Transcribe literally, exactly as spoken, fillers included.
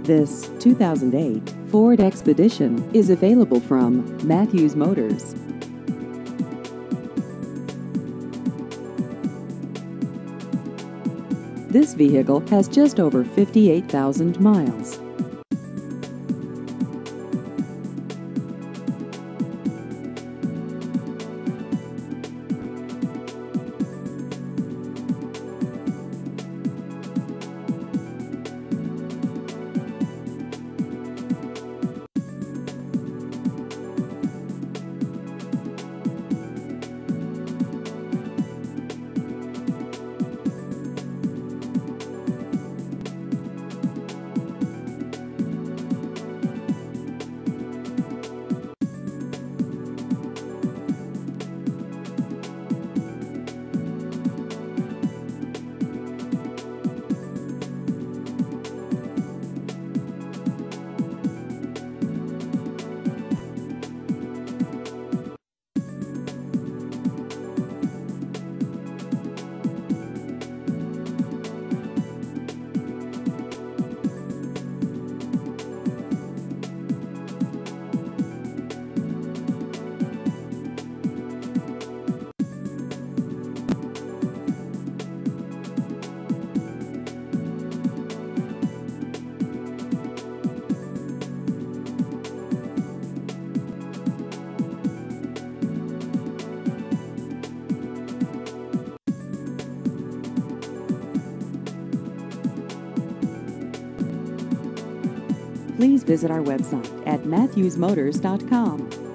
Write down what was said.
This two thousand eight Ford Expedition is available from Matthews Motors. This vehicle has just over fifty-eight thousand miles. Please visit our website at matthews motors dot com.